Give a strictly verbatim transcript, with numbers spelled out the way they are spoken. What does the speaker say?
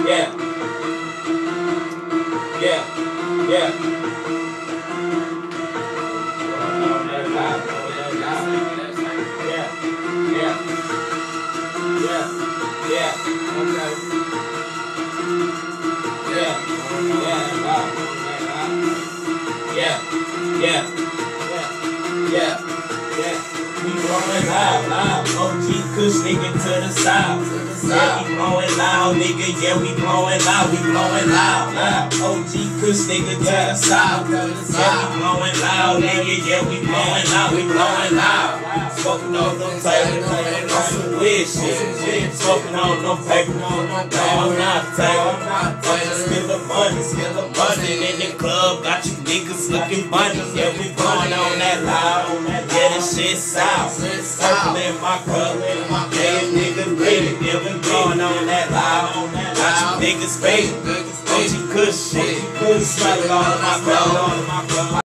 yeah, yeah, yeah. Yeah, yeah, yeah, okay. Yeah, yeah, yeah, yeah, yeah, yeah. We blowing loud, loud. O G Kush nigga to the south. Yeah, we blowing loud, nigga. Yeah, we blowing loud. We blowing loud, loud. O G Kush nigga to the south. Yeah, we blowing loud, nigga. Yeah, we blowing loud. We blowing loud. Smoking on no paper, on some weird shit. Smoking on no paper, no, I'm not taking. I'm just spilling money, spilling money in the club. Got you niggas looking bunny. Yeah, we blowing on that loud. Yeah, this shit sound. Circle in my cup. Yeah, nigga ready. Yeah, we blowing on that loud. Got you niggas fading. O G Kush shit. Smell it all in my cup.